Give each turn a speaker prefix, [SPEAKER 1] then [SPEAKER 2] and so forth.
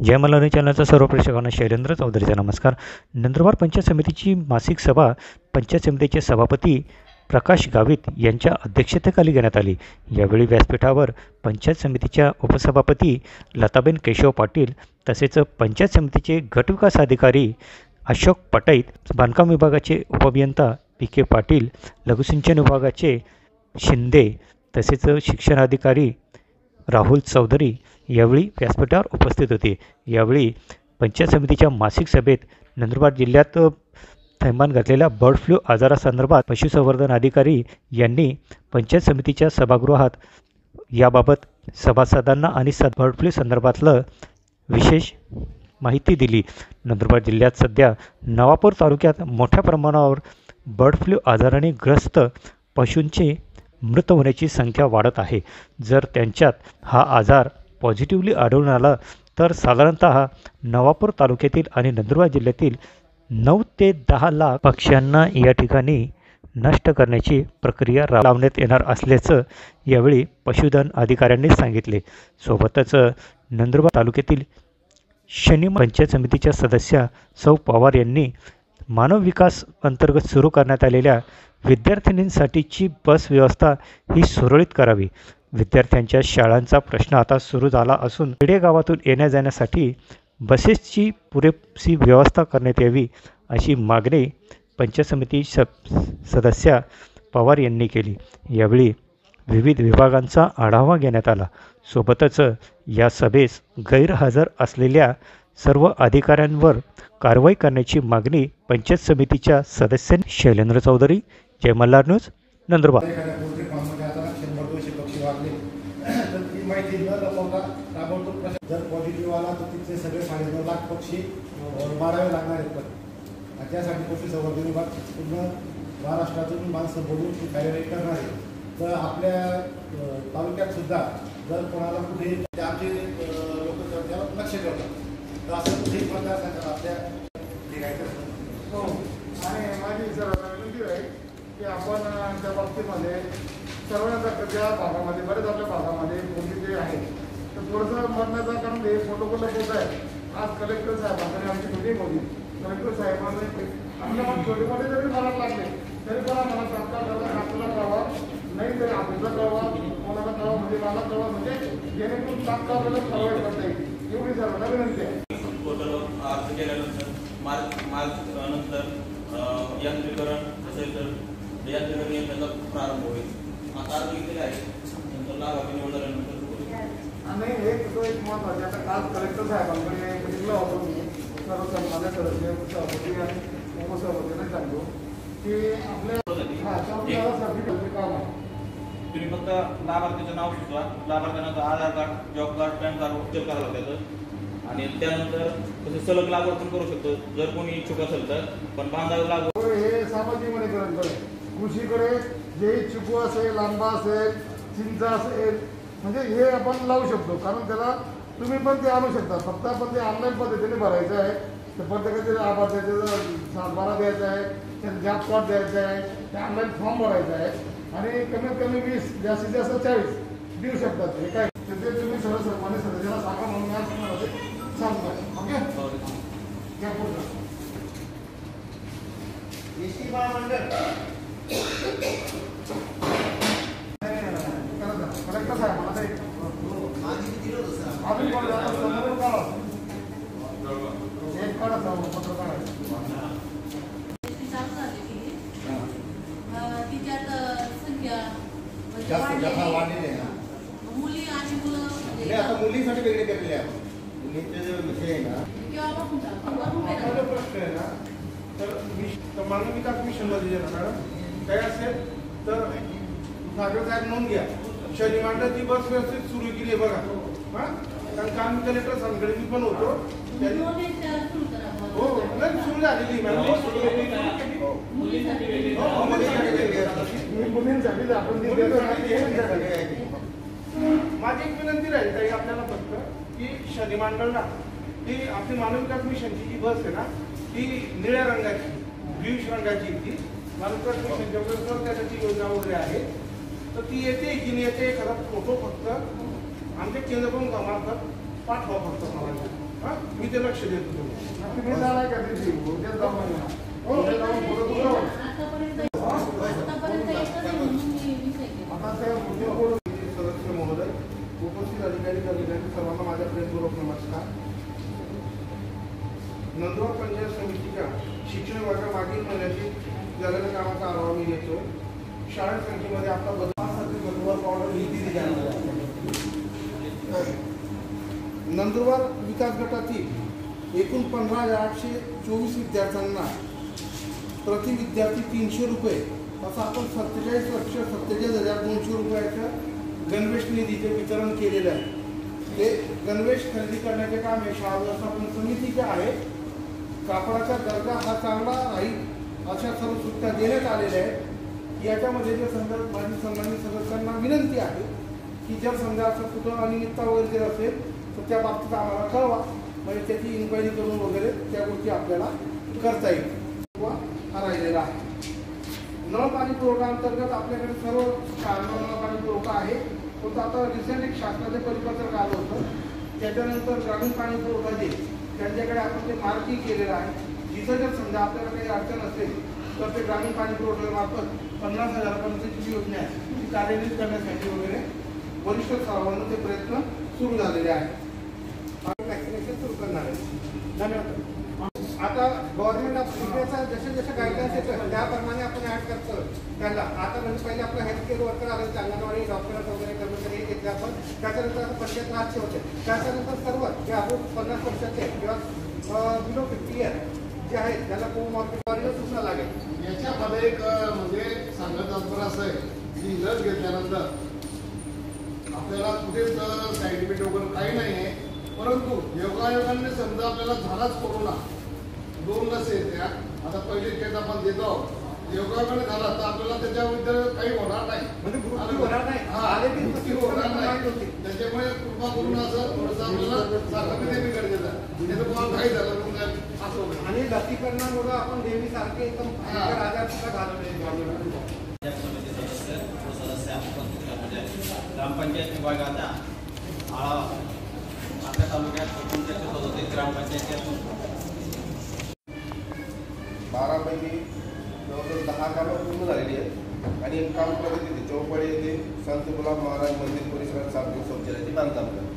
[SPEAKER 1] जय मल्हारी चॅनलचा सर्व प्रेक्षकांना शैलेंद्र चौधरीचा नमस्कार. नंदुरबार पंचायत समितीची मासिक सभा पंचायत समितीचे सभापती प्रकाश गावित यांच्या अध्यक्षतेखाली घेण्यात आली. यावेळी व्यासपीठावर पंचायत समितीच्या उपसभापती लताबेन केशव पाटील तसेच पंचायत समितीचे गटविकास अधिकारी अशोक पटैत, बांधकाम विभागाचे उपअभियंता पी के पाटील, लघुसिंचन विभागाचे शिंदे तसेच शिक्षण अधिकारी राहुल चौधरी यावेळी व्यासपीठावर उपस्थित होते. यावेळी पंचायत समितीच्या मासिक सभेत नंदुरबार जिल्ह्यात थैमान घातलेल्या बर्ड फ्लू आजारासंदर्भात पशुसंवर्धन अधिकारी यांनी पंचायत समितीच्या सभागृहात याबाबत सभासदांना आणि बर्ड फ्लू संदर्भातलं विशेष माहिती दिली. नंदुरबार जिल्ह्यात सध्या नवापूर तालुक्यात मोठ्या प्रमाणावर बर्ड फ्लू आजाराने ग्रस्त पशूंचे मृत होण्याची संख्या वाढत आहे. जर त्यांच्यात हा आजार पॉझिटिव्हली आढळून आला तर साधारणतः नवापूर तालुक्यातील आणि नंदुरबार जिल्ह्यातील 9 ते 10 लाख पक्ष्यांना या ठिकाणी नष्ट करण्याची प्रक्रिया लावण्यात येणार असल्याचं यावेळी पशुधन अधिकाऱ्यांनी सांगितले. सोबतच नंदुरबार तालुक्यातील शनी पंचायत समितीच्या सदस्या सौ पवार यांनी मानव विकास अंतर्गत सुरू करण्यात आलेल्या विद्यार्थिनींसाठीची बस व्यवस्था ही सुरळीत करावी. विद्यार्थ्यांच्या शाळांचा प्रश्न आता सुरू झाला असून खेडेगावातून येण्या जाण्यासाठी बसेसची पुरेशी व्यवस्था करण्यात यावी अशी मागणी पंचायत समिती सदस्या पवार यांनी केली. यावेळी विविध विभागांचा आढावा घेण्यात आला. सोबतच या सभेस गैरहजर असलेल्या सर्व अधिकाऱ्यांवर कारवाई करण्याची मागणी पंचायत समितीच्या सदस्यांनी. शैलेंद्र चौधरी, जय मल्हार न्यूज, नंदुरबार.
[SPEAKER 2] जर पॉझिटिव्ह आला तर तिथले सगळे 9.5 लाख पक्षी मारावे लागणार आहेत. पण त्यासाठी पशुसंवर्धन विभाग पूर्ण महाराष्ट्रातून माणसं बोलून ती कार्यवाही करणार आहे. तर आपल्या तालुक्यात सुद्धा जर कोणाला कुठे आमचे लोक त्यावर लक्ष ठेवतात तर असं कुठेही प्रकार सांगतात आपल्या हो. आणि माझी सर विनंती आहे की आपण त्या बाबतीमध्ये सर्वांना ज्या भागामध्ये बरेच आपल्या भागामध्ये कोणते जे आहेत तर थोडंसं मरण्याचा कारण हे प्रोटोकॉल होत आहे. आज कलेक्टर साहेबांकडे आमची मिटिंग होती. कलेक्टर साहेबांनी आपल्या छोटे मोठे जरी मारायला लागले तरी पण आम्हाला तात्काळ आपल्याला कळवा, नाही तरी आपल्याला कळवा, कोणाला कळवा म्हणजे मला कळवा, म्हणजे जेणेकरून तात्काळ आपल्याला कारवाई करता येईल एवढी सर्वांना विनंती आहे.
[SPEAKER 3] अर्ज केल्यानंतर नंतर यांत्रिकरण असेल तर यांत्रिकरण यंत्राचा प्रारंभ होईल. आता अर्ज घेतलेला आहे नंतर लाभार्थी निवड झाल्यानंतर
[SPEAKER 2] आणि एक महत्त्वाचे आता काल कलेक्टर साहेबांकडे मिटिंगला होतो मी सर्व सन्मान्य सदस्य सभापती आणि उपसभापतींना सांगतो की आपल्या काम आहे.
[SPEAKER 3] तुम्ही फक्त लाभार्थीचं नाव सुचवा, लाभार्थ्यांना Aadhaar card, job card, PAN card उपचार करावं त्याचं आणि त्यानंतर तसं सलग लागवड पण करू शकतो जर कोणी इच्छुक असेल तर. पण बांधावी लागवड
[SPEAKER 2] हे सामाजिक वनीकरण कृषीकडे जे इच्छुक असेल, आंबा असेल, चिंच असेल म्हणजे हे आपण लावू शकतो. कारण त्याला तुम्ही पण ते आणू शकता. फक्त आपण ते ऑनलाईन पद्धतीने भरायचं आहे. तर प्रत्येकाचे आभार द्यायचं, सातबारा द्यायचा आहे, त्याचा जॉब कार्ड द्यायचा आहे, ते ऑनलाईन फॉर्म भरायचा आहे आणि कमीत कमी 20 जास्तीत जास्त 40 देऊ शकतात. हे काय ते तुम्ही सर्व सर्वांनी सदस्याला सांगा म्हणून आज तुम्हाला सांगतो. ओके घ्या पुढचं एसटी महामंडळ कलेक्टर साहेब मला ते अजून कोण समोर काढा एक काढा पत्र काढायचं वाढलेली आहे.
[SPEAKER 4] मुली आणि मुलं
[SPEAKER 2] आता मुलींसाठी वेगळे केलेले आहे. मुलींचे जे विषय आहे ना प्रश्न आहे ना तर मानव विकास मिशनमध्ये जे ना काय असेल तर सागर साहेब नोंद घ्या. शनी मांडळ ती बस व्यवस्थित सुरू केली आहे बघा. हां कारण का आम्ही कलेक्टर सांगकडे मी पण होतो हो नाही सुरू झालेली मुलींसाठी आपण माझी एक विनंती राहील ताई आपल्याला फक्त की शनी मांडळला ती आपली मानव विकास मिशनची जी बस आहे ना ती निळ्या रंगाची ब्ल्यूश रंगाची ती मानव विकास मिशनच्या बरोबर त्यासाठी योजना वगैरे आहे. तर ती येते की नाही येते एखादा फोटो फक्त आमच्या केंद्र प्रमुखामार्फत पाठवा फक्त मला.
[SPEAKER 5] हा मी ते लक्ष देतो तुम्ही जाणार का तिथे उद्या जाऊ उद्या जाऊन बोलत होतो
[SPEAKER 4] आतापर्यंत एकच आहे म्हणून मी विषय केला.
[SPEAKER 5] आता त्या उद्या बोलू सदस्य महोदय उपस्थित अधिकारी कर्मचारी सर्वांना माझ्या प्रेमपूर्वक नमस्कार. नंदुरबार पंचायत समितीच्या शिक्षण वर्ग मागील महिन्यातील झालेल्या कामाचा आढावा मी घेतो. शाळा संख्येमध्ये आपला बदलासाठी नंदुरबार पावडर ही दिली जाणार आहे. नंदुरबार विकास गटातील एकूण 15,824 विद्यार्थ्यांना प्रति विद्यार्थी 300 रुपये असं आपण 47,47,200 रुपयाचं गणवेश निधीचे वितरण केलेलं आहे. ते गणवेश खरेदी करण्याचे काम हे शाळा व्यवस्थापन समितीचे आहे. कापडाचा दर्जा हा चांगला राहील अशा सर्व सूचना देण्यात आलेल्या आहेत. याच्यामध्ये जे संदर्भ माझी संबंधित सदस्यांना विनंती आहे की जर समजा असं कुठं अनियमितता वगैरे जर असेल तर त्या बाबतीत आम्हाला कळवा, म्हणजे त्याची इन्क्वायरी करून वगैरे त्या गोष्टी आपल्याला करता येईल किंवा हा राहिलेला आहे. नळ पाणी पुरवठा अंतर्गत आपल्याकडे सर्व शाळांना नळ पाणी पुरवठा आहे. पण आता रिसेंट एक शासनाचे परिपत्रक आलं होतं. त्याच्यानंतर ग्रामीण पाणी पुरवठा जे त्यांच्याकडे आपण ते मार्की केलेलं आहे. जिथं जर समजा आपल्याला काही अडचण असेल तर ते ग्रामीण पाणी पुरवठ्यामार्फत 50,000पर्यंतची जी योजना आहे ती कार्यान्वित करण्यासाठी वगैरे वरिष्ठ स्तरावरून ते प्रयत्न सुरू झालेले आहेत. वॅक्सिनेशन सुरू करणार आहे. धन्यवाद. आता गव्हर्नमेंट ऑफ इंडियाचा जसे जसे गाईडलाईन्स येतात त्याप्रमाणे आपण ॲड करतो त्याला. आता म्हणजे पहिले आपलं हेल्थ केअर वर्कर आलं, अंगणवाडी डॉक्टर वगैरे कर्मचारी घेतले आपण. त्याच्यानंतर आता पंचायत राजचे होते. त्याच्यानंतर सर्व जे आपण 50 वर्षाचे किंवा बिलो 50 इयर जे आहेत त्याला कोमॉर्बिड सूचना लागेल.
[SPEAKER 6] याच्यामध्ये एक म्हणजे सांगत असं आहे की लस घेतल्यानंतर आपल्याला कुठेच साईड इफेक्ट वगैरे काही नाही आहे. परंतु योगायोगाने समजा आपल्याला झालाच कोरोना, 2 लस येत्या. आता पहिली केस आपण देतो योगायोगाने झाला तर आपल्याला त्याच्याबद्दल काही होणार नाही,
[SPEAKER 2] म्हणजे मृत्यू होणार नाही.
[SPEAKER 6] मृत्यू होणार नाही. त्याच्यामुळे कृपा करून असं थोडंसं आपल्याला साखर देणे गरजेचं आहे. त्याचं तुम्हाला काही झालं मग असं होतं.
[SPEAKER 2] आणि लसीकरणामुळे आपण देवीसारखे एकदम भयंकर आजार सुद्धा घालवले.
[SPEAKER 3] ग्रामपंचायत विभागाचा आढावा आपल्या तालुक्यात 37 ग्रामपंचायती
[SPEAKER 5] 12 पैकी जवळजवळ 10 कामं पूर्ण झालेली आहेत आणि एक काम प्रगती चौपाडी येथे संत गुलाब महाराज मंदिर परिसरात सार्वजनिक शौचालयाचे बांधकाम करतात.